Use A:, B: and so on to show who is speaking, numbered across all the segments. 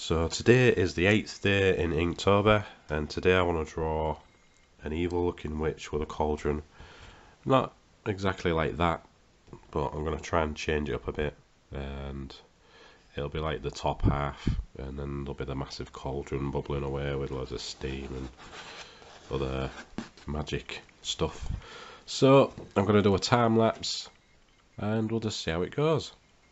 A: So today is the 8th day in Inktober, and today I want to draw an evil looking witch with a cauldron. Not exactly like that, but I'm going to try and change it up a bit, and it'll be like the top half, and then there'll be the massive cauldron bubbling away with loads of steam and other magic stuff. So I'm going to do a time lapse, and we'll just see how it goes.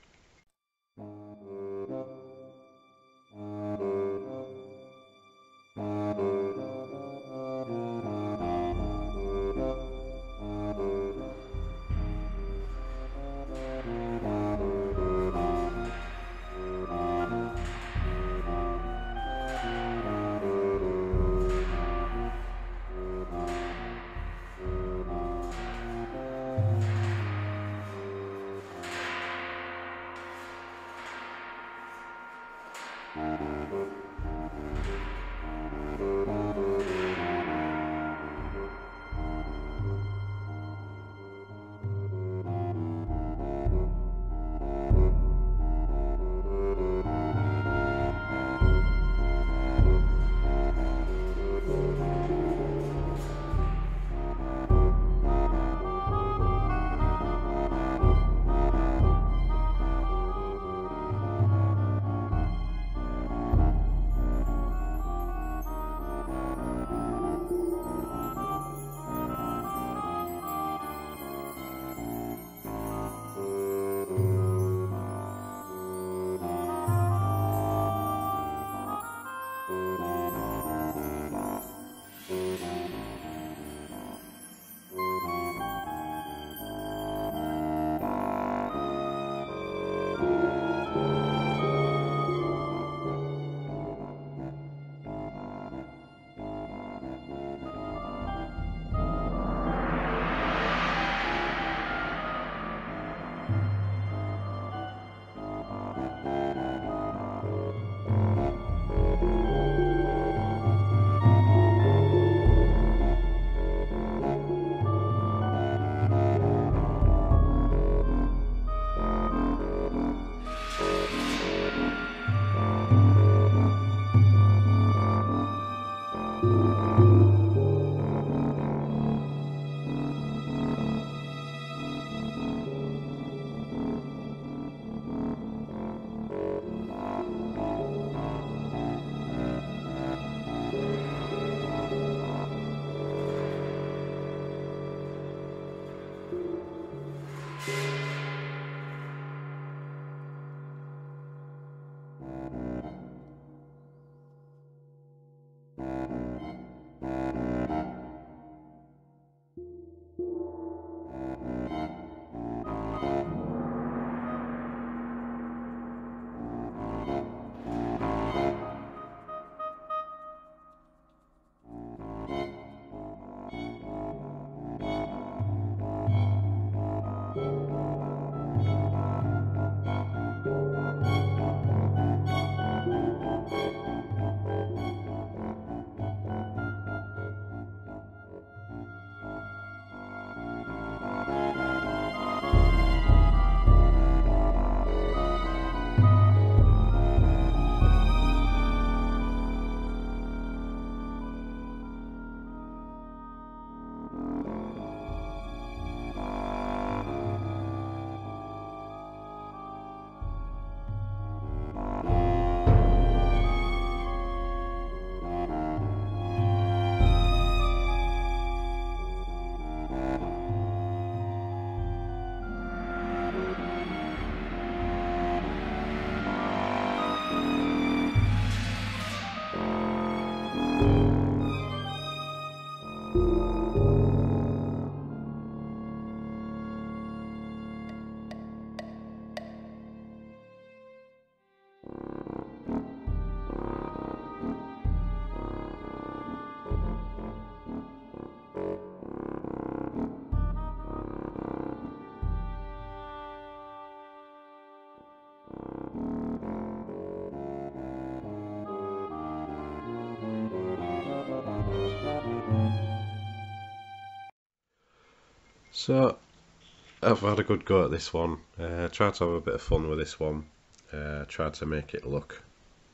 A: So I've had a good go at this one. Tried to have a bit of fun with this one. Tried to make it look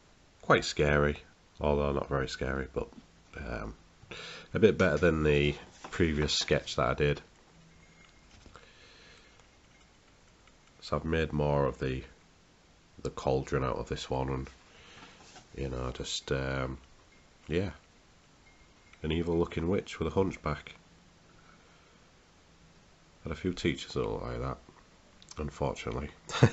A: quite scary, although not very scary, but a bit better than the previous sketch that I did. So I've made more of the cauldron out of this one, and you know, just yeah, an evil looking witch with a hunchback. Had a few teachers that look like that, unfortunately.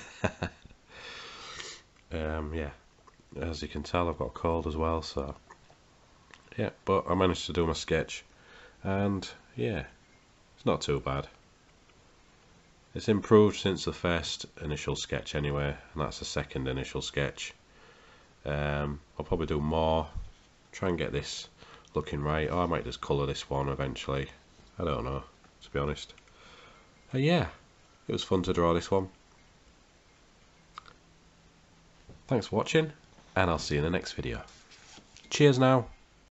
A: Yeah, as you can tell, I've got a cold as well, so yeah, but I managed to do my sketch, and yeah, it's not too bad. It's improved since the first initial sketch anyway, and that's the second initial sketch. I'll probably do more, try and get this looking right, or I might just colour this one eventually. I don't know, to be honest. Yeah, it was fun to draw this one. Thanks for watching, and I'll see you in the next video. Cheers now.